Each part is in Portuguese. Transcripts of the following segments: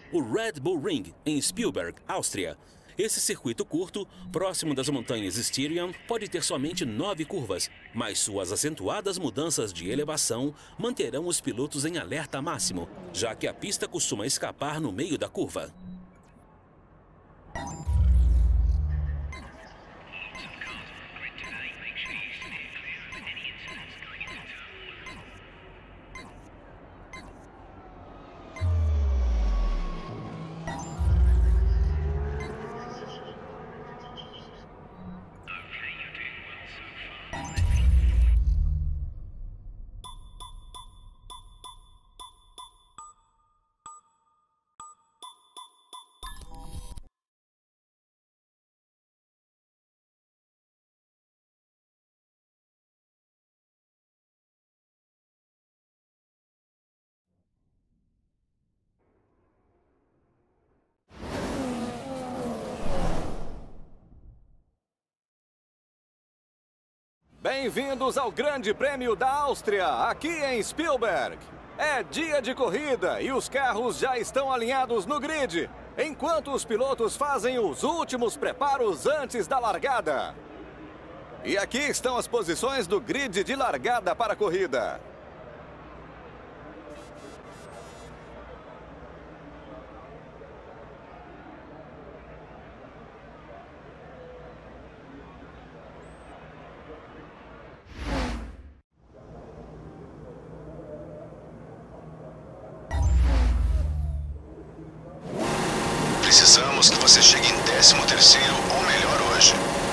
o Red Bull Ring, em Spielberg, Áustria. Esse circuito curto, próximo das montanhas Styrian, pode ter somente 9 curvas, mas suas acentuadas mudanças de elevação manterão os pilotos em alerta máximo, já que a pista costuma escapar no meio da curva. Bem-vindos ao Grande Prêmio da Áustria, aqui em Spielberg. É dia de corrida e os carros já estão alinhados no grid, enquanto os pilotos fazem os últimos preparos antes da largada. E aqui estão as posições do grid de largada para a corrida. Precisamos que você chegue em 13º ou melhor hoje.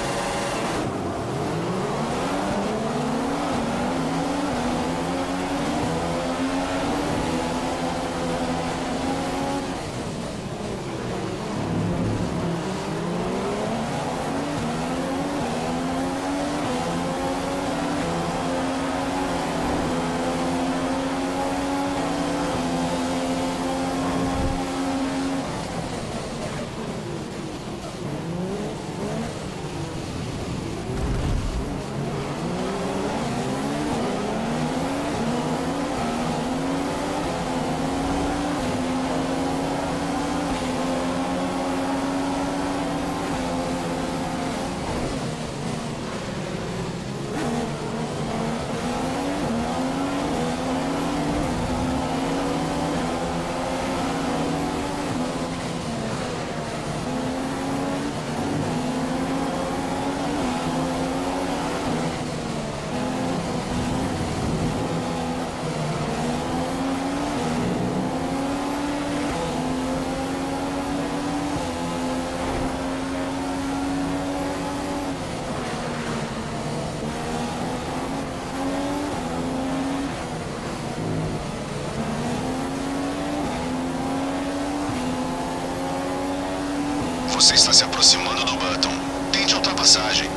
Você está se aproximando do Button. Tente a ultrapassagem.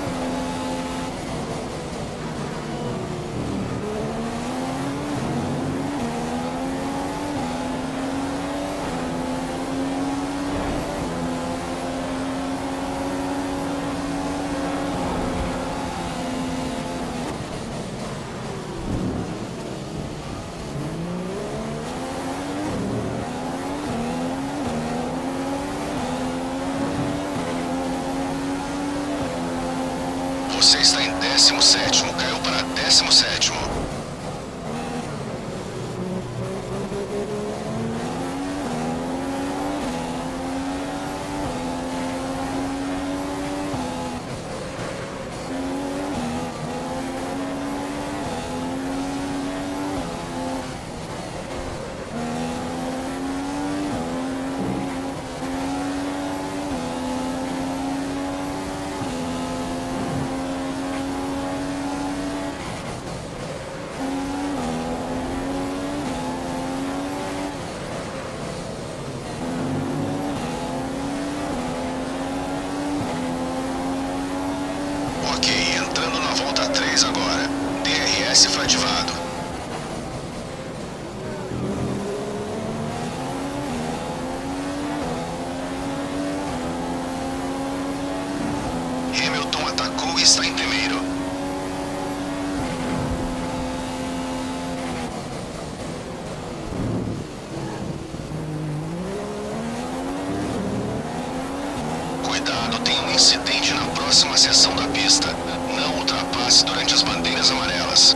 Você está em 17º, caiu para 17º. Ok, entrando na volta 3 agora. DRS foi ativado. Hamilton atacou e está em primeiro. um incidente na próxima seção da pista. Não ultrapasse durante as bandeiras amarelas.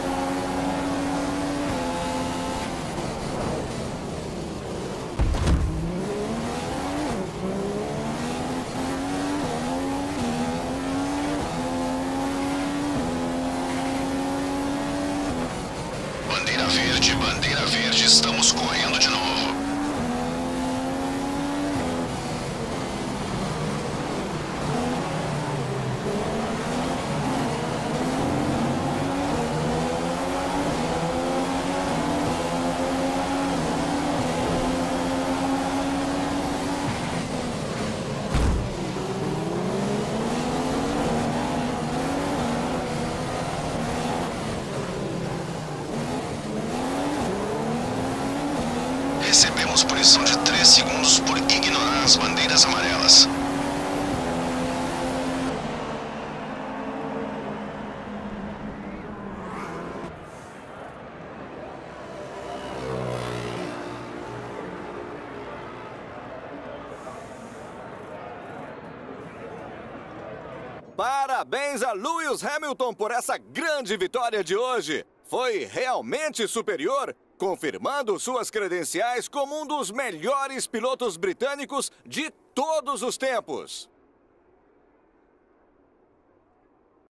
Bandeira verde, estamos correndo de novo. Recebemos punição de 3 segundos por ignorar as bandeiras amarelas. Parabéns a Lewis Hamilton por essa grande vitória de hoje. Foi realmente superior, confirmando suas credenciais como um dos melhores pilotos britânicos de todos os tempos.